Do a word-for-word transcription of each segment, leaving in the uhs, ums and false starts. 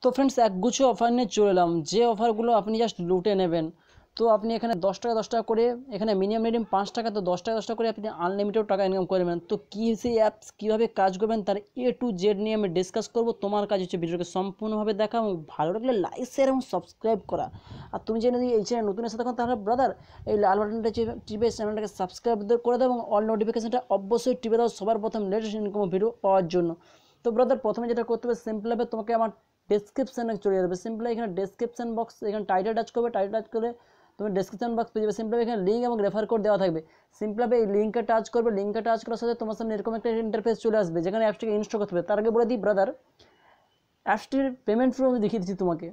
তো ফ্রেন্ডস একগুচ্ছ অফার নিয়ে চলে এলাম, যে অফারগুলো আপনি জাস্ট লুটে নেবেন। তো আপনি এখানে দশ টাকা দশ টাকা করে, এখানে মিনিমাম রিডিম পাঁচ টাকা, তো দশ টাকা দশ টাকা করে আপনি আনলিমিটেড টাকা ইনকাম করবেন। তো কী সেই অ্যাপস কীভাবে কাজ করবেন তার এ টু জেড নিয়ে আমি ডিসকাস করবো। তোমার কাজ হচ্ছে ভিডিওকে সম্পূর্ণভাবে দেখা এবং ভালো লাগলে লাইক শেয়ার এবং সাবস্ক্রাইব করা। আর তুমি যদি এই চ্যানেল নতুন এসে থাকো তাহলে ব্রাদার এই লাল বাটনটা টিপে চ্যানেলটাকে সাবস্ক্রাইব করে দাও এবং অল নোটিফিকেশনটা অবশ্যই টিপে দাও সবার প্রথম লেটেস্ট ইনকাম ভিডিও পাওয়ার জন্য। তো ব্রাদার প্রথমে যেটা করতে হবে, সিম্পলভাবে তোমাকে আমার ডেসক্রিপশানে চলে যাবে। সিম্পলি এখানে ডেসক্রিপশন বক্স, এখানে টাইটেল টাচ করবে, টাইটেল টাচ করে তুমি ডেসক্রিপশন বক্স পেয়ে যাবে। সিম্পলি এখানে লিঙ্ক এবং রেফার কোড দেওয়া থাকবে। সিম্পলি এই লিঙ্কে টাচ করবে, লিঙ্কে টাচ করার সাথে তোমার সামনে এরকম একটা ইন্টারফেস চলে আসবে যেখানে অ্যাপসটিকে ইনস্টল করতে হবে। তার আগে বলে দিই ব্রাদার, অ্যাপসটির পেমেন্ট প্রুফ আমি দেখিয়ে দিচ্ছি তোমাকে।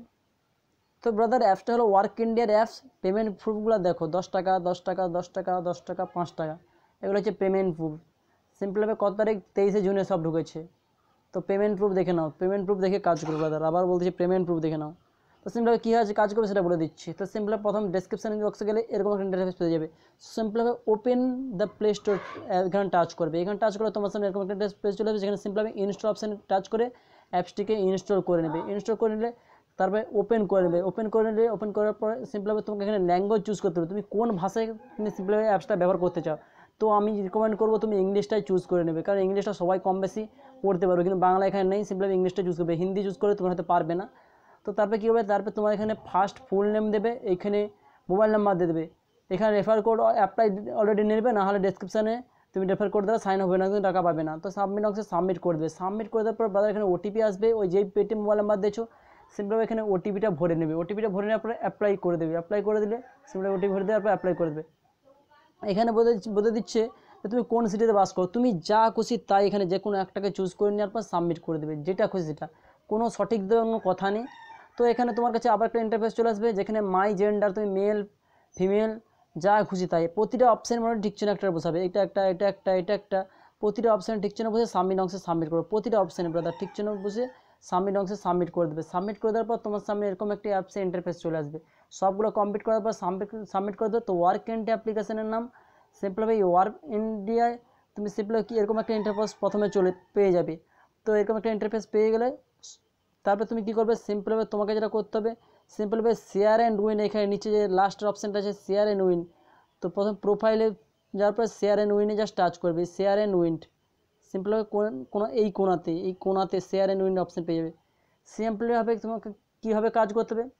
তো ব্রাদার অ্যাপসটা হলো ওয়ার্ক ইন্ডিয়ার অ্যাপস। পেমেন্ট প্রুফগুলো দেখো, দশ টাকা দশ টাকা দশ টাকা দশ টাকা পাঁচ টাকা, এগুলো হচ্ছে পেমেন্ট প্রুফ। সিম্পলভাবে কত তারিখ তেইশে জুনে সব ঢুকেছে। তো পেমেন্ট প্রুফ দেখে নাও, পেমেন্ট প্রুফ দেখে কাজ করবে ব্রাদার। আবার বলতেছি পেমেন্ট প্রুফ দেখে নাও। তো সিম্পলভাবে কী আছে কাজ করবে সেটা বলে দিচ্ছি। তো সিম্পলভাবে প্রথম ডেসক্রিপশন বক্সে গেলে এরকম একটা ইন্টারফেস পেয়ে যাবে। সিম্পলভাবে ওপেন দ্য প্লে স্টোর, এখানে টাচ করবে। এখানে টাচ করে তোমার সামনে এরকম একটা পেজ চলে যাবে যেখানে সিম্পলভাবে ইনস্টল অপশানে টাচ করে অ্যাপসটিকে ইনস্টল করে নেবে। ইনস্টল করে নিলে তারপরে ওপেন করে নেবে। ওপেন করে নিলে ওপেন করার পরে সিম্পলভাবে তোমাকে এখানে ল্যাঙ্গুয়েজ চুজ করতে হবে, তুমি কোন ভাষায় তুমি সিম্পলভাবে অ্যাপসটা ব্যবহার করতে চাও। তো আমি রিকমেন্ড করবো তুমি ইংলিশটাই চুজ করে নেবে, কারণ ইংলিশটা সবাই কম বেশি পড়তে পারবে, কিন্তু বাংলা এখানে নেই। সিম্পলি ইংলিশটা চুজ করবে, হিন্দি চুজ করে তোমার হয়তো পারবে না। তো তারপরে কী হবে, তারপরে তোমার এখানে ফার্স্ট ফুল নেম দেবে, এইখানে মোবাইল নাম্বার দিয়ে দেবে, এখানে রেফার কোড অ্যাপ্লাই অলরেডি নেবে, না হলে ডেসক্রিপশানে তুমি রেফার কোড দ্বারা সাইন হবে না, কিন্তু টাকা পাবে না। তো সাবমিট অংশে সাবমিট করে দেবে। সাবমিট করে দেওয়ার পর বাজার এখানে ওটিপি আসবে, ওই যেই পেটিএম মোবাইল নাম্বার দিয়েছো সিম্পলি এখানে ওটিপিটা ভরে নেবে। ওটিপিটা ভরে নেওয়ার পরে অ্যাপ্লাই করে দেবে। অ্যাপ্লাই করে দিলে সিম্পলি ওটিপি ভরে দেওয়ার পর অ্যাপ্লাই করে দেবে। এখানে বলে বলে দিচ্ছে যে তুমি কোন সিটিতে বাস করো, তুমি যা খুশি তাই এখানে যে কোনো একটাকে চুজ করে নেওয়ার পর সাবমিট করে দেবে, যেটা খুশি সেটা, কোনো সঠিক দেওয়ার কোনো কথা নেই। তো এখানে তোমার কাছে আবার একটা ইন্টারফেস চলে আসবে যেখানে মাই জেন্ডার, তুমি মেল ফিমেল যা খুশি তাই, প্রতিটা অপশান মানে ঠিক চিহ্ন একটা বসাবে, এটা একটা এটা একটা এটা একটা, প্রতিটা অপশানে ঠিক চিহ্ন বসে সাবমিট অংশে সাবমিট করো। প্রতিটা অপশানে ব্রাদার ঠিক চিহ্ন বসে সাবমিট অংশে সাবমিট করে দেবে। সাবমিট করে দেওয়ার পর তোমার সামনে এরকম একটি অ্যাপসের ইন্টারফেস চলে আসবে। সবগুলো কমপ্লিট করার পর সাবমিট সাবমিট করে দেবে। তো ওয়ার্ক ইন্ডিয়া অ্যাপ্লিকেশনের নাম সিম্পলভাবে ওয়ার্ক ইন্ডিয়ায় তুমি সিম্পলি কি এরকম একটা ইন্টারফেস প্রথমে চলে পেয়ে যাবে। তো এরকম একটা ইন্টারফেস পেয়ে গেলে তারপরে তুমি কী করবে, সিম্পলভাবে তোমাকে যেটা করতে হবে, সিম্পলভাবে শেয়ার অ্যান্ড উইন, এখানে নিচে যে লাস্টের অপশানটা আছে শেয়ার অ্যান্ড উইন, তো প্রথম প্রোফাইলে যাওয়ার পরে শেয়ার অ্যান্ড উইনে জাস্ট টাচ করবে। শেয়ার অ্যান্ড উইন সিম্পলভাবে কোনো এই কোনাতে এই কোনাতে শেয়ার অ্যান্ড উইন অপশান পেয়ে যাবে। সিম্পলিভাবে তোমাকে কীভাবে কাজ করতে হবে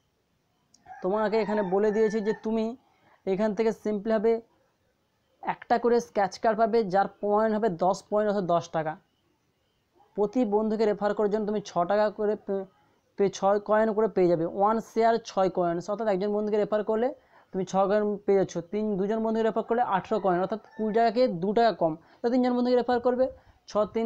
তোমাকে এখানে বলে দিয়েছি যে তুমি এখান থেকে সিম্পলিভাবে একটা করে স্ক্র্যাচ কার্ড পাবে, যার পয়েন্ট হবে দশ পয়েন্ট অর্থাৎ দশ টাকা। প্রতি বন্ধুকে রেফার করার জন্য তুমি ছ টাকা করে ছয় কয়েন করে পেয়ে যাবে। ওয়ান শেয়ার ছয় কয়েন, অর্থাৎ একজন বন্ধুকে রেফার করলে তুমি ছ কয়েন পেয়ে যাচ্ছ। তিন দুজন বন্ধুকে রেফার করলে আঠেরো কয়েন, অর্থাৎ কুড়ি টাকাকে দু টাকা কম। তো তিনজন বন্ধুকে রেফার করবে ছ তিন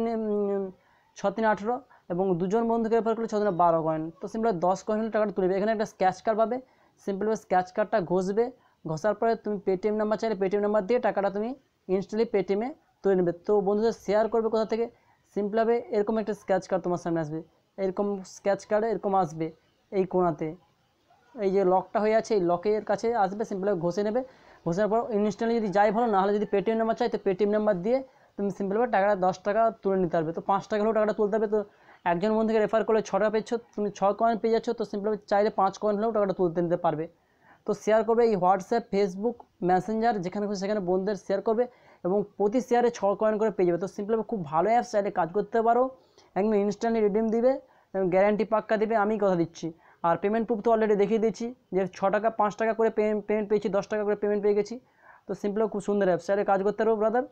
ছ তিন আঠেরো, এবং দুজন বন্ধুকে রেফার করলে ছ দিনে বারো কয়েন। তো সিম্পলি দশ কয়েন হলে টাকাটা তুলবে। এখানে একটা স্ক্র্যাচ কার্ড পাবে, সিম্পলি স্ক্র্যাচ কার্ডটা ঘষবে, ঘষার পরে তুমি পেটিএম নাম্বার চাইলে পেটিএম নাম্বার দিয়ে টাকাটা তুমি ইনস্ট্যান্টলি পেটিএমে তুলে নেবে। তো বন্ধুদের শেয়ার করবে কোথা থেকে, সিম্পলভাবে এরকম একটা স্ক্র্যাচ কার্ড তোমার সামনে আসবে, এরকম স্ক্র্যাচ কার্ডে এরকম আসবে এই কোণাতে, এই যে লকটা হয়ে আছে এই লকের কাছে আসবে। সিম্পলভাবে ঘষে নেবে, ঘষার পর ইনস্ট্যান্টলি যদি যাই ভালো, না হলে যদি পেটিএম নাম্বার চাই তো পেটিএম নাম্বার দিয়ে তুমি সিম্পলভাবে টাকাটা দশ টাকা তুলে নিতে পারবে। তো পাঁচ টাকা হলেও টাকাটা তুলতে হবে। তো একজন বন্ধুকে রেফার করলে ছ টাকা পেয়েছো, তুমি ছয় কয়েন পেয়ে যাচ্ছ, তো সিম্পলভাবে চাইলে পাঁচ কয়েন হলেও টাকাটা তুলতে নিতে পারবে। তো শেয়ার করবে এই হোয়াটসঅ্যাপ, ফেসবুক, মেসেঞ্জার, যেখানে খুশি সেখানে বন্ধুদের শেয়ার করবে এবং প্রতি শেয়ারে ছ কয়েন করে পেয়ে যাবে। তো সিম্পলভাবে খুব ভালো অ্যাপস, চাইলে কাজ করতে পারো, একদম ইনস্ট্যান্টলি রিডিম দিবে, গ্যারান্টি পাক্কা দিবে, আমি কথা দিচ্ছি। আর পেমেন্ট প্রুফ তো অলরেডি দেখিয়ে দিচ্ছি যে ছ টাকা পাঁচ টাকা করে পেমেন্ট পেয়েছি, দশ টাকা করে পেমেন্ট পেয়ে গেছি। তো সিম্পলি খুব সুন্দর অ্যাপস, চাইলে কাজ করতে পারো ব্রাদার।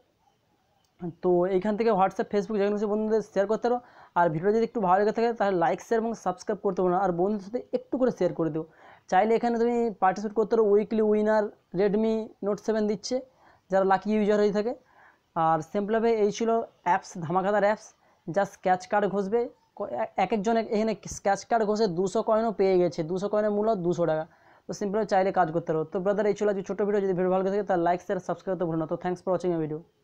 তো এইখান থেকে হোয়াটসঅ্যাপ, ফেসবুক যেখানে খুশি বন্ধুদের শেয়ার করতে পারো। আর ভিডিও যদি একটু ভালো লেগে থাকে তাহলে লাইক শেয়ার এবং সাবস্ক্রাইব করতে পারো না, আর বন্ধুদের সাথে একটু করে শেয়ার করে দিও। চাইলে এখানে তুমি পার্টিসিপেট করতে পারো, weekly winner Redmi Note seven দিচ্ছে যারা লাকি ইউজার হয়ে থাকে। আর সিম্পলভাবে এই ছিল অ্যাপস, ধামাকাদার অ্যাপস, যা স্ক্র্যাচ কার্ড ঘষবে, এক একজন এখানে স্ক্র্যাচ কার্ড ঘষে দুশো কয়েনও পেয়ে গেছে, দুশো কয়েনের মূল্য দুশো টাকা। তো সিম্পলভাবে চাইলে কাজ করতে পারো। তো ব্রাদার এই ছিল যে ছোটো ভিডিও, যদি ভিডিও ভালো লাগে থাকে তাহলে লাইক শেয়ার সাবস্ক্রাইব করতে ভুলো না। তো thanks for watching a video.